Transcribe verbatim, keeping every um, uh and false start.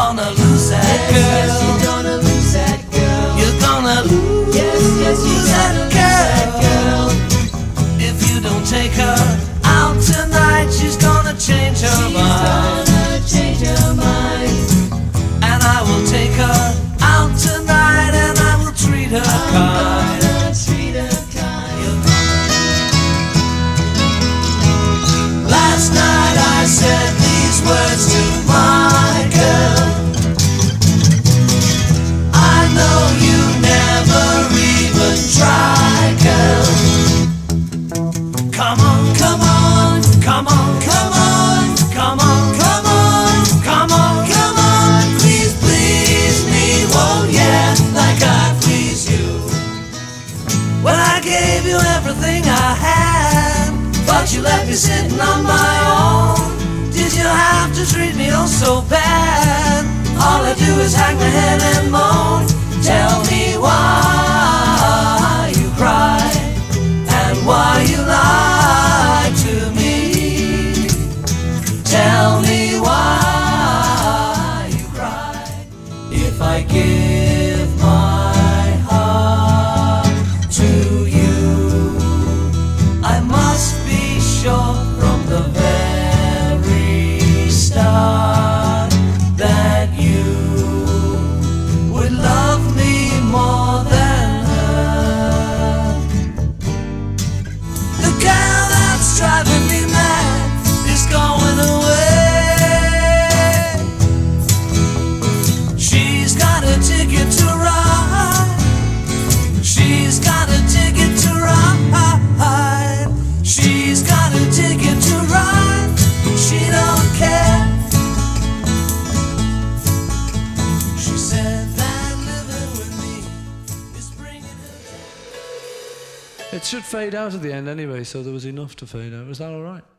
gonna lose that Yes, girl. yes, you're gonna lose that girl. You're gonna lose Yes, yes, you're that gonna lose that girl. If you don't take her out tonight, she's gonna change her She's mind. gonna change her mind. And I will take her out tonight, and I will treat her I'm kind. gonna treat her kind. Last night I said these words to my girl. I know you never even try, girl. Come on, come on, come on, come on, come on, come on, come on, come on. Please, please me, oh yeah, like I please you. When I gave you everything I had, but you left me sitting on my own. Did you have to treat me oh so bad? All I do is hang my head and moan. Tell me why you cry and why you lie to me. Tell me why you cry. If I give my heart to you, I must be sure from the very start that you would love me more than her. The girl that's driving me mad is going away. She's got a ticket to ride. She's got a ticket to ride. She's got a ticket to ride. She don't care. She said that living with me is bringing her. It should fade out at the end anyway, so there was enough to fade out. Was that all right?